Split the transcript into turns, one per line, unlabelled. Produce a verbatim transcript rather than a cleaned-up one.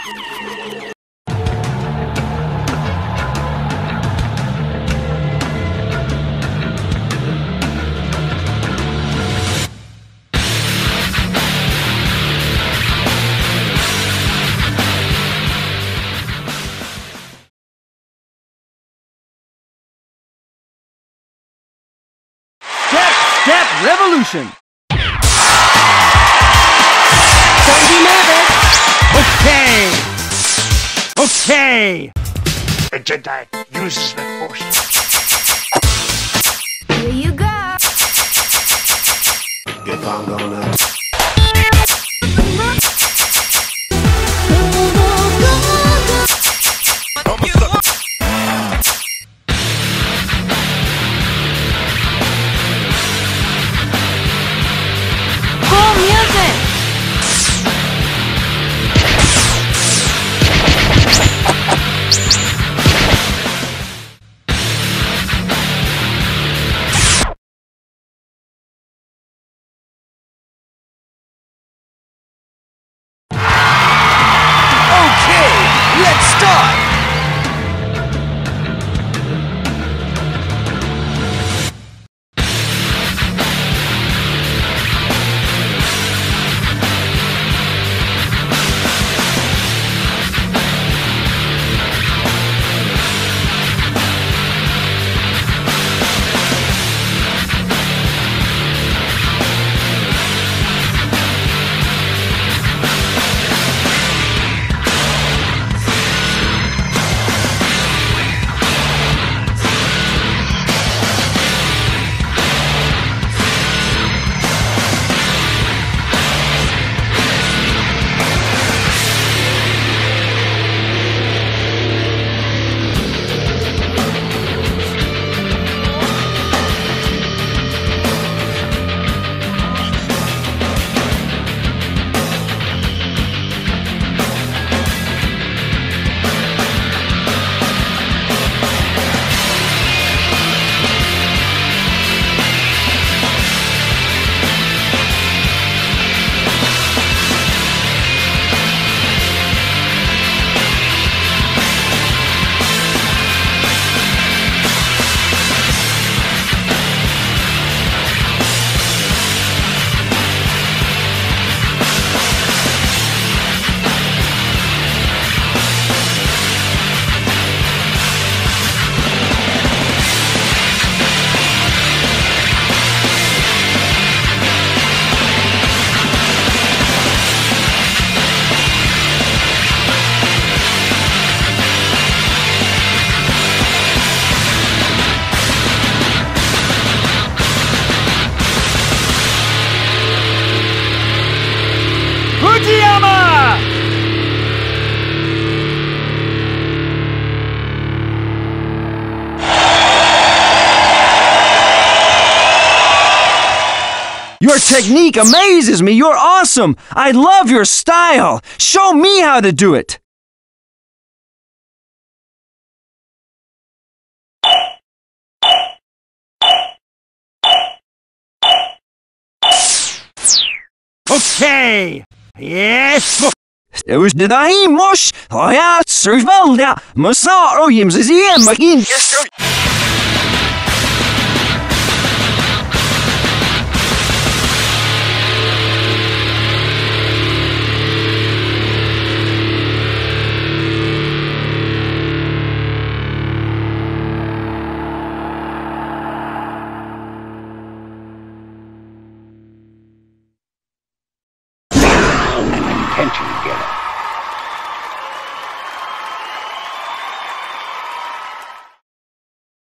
Step Revolution!
Don't be nervous!
Okay! Okay!
A Jedi uses the Force.
Here you go!
If I'm gonna...
Let's start! Your technique amazes me! You're awesome! I love your style! Show me how to do it! Okay! Yes! Už nedajímoš, to já survalda, musel rojím zjem, magin.
Attention, Geller.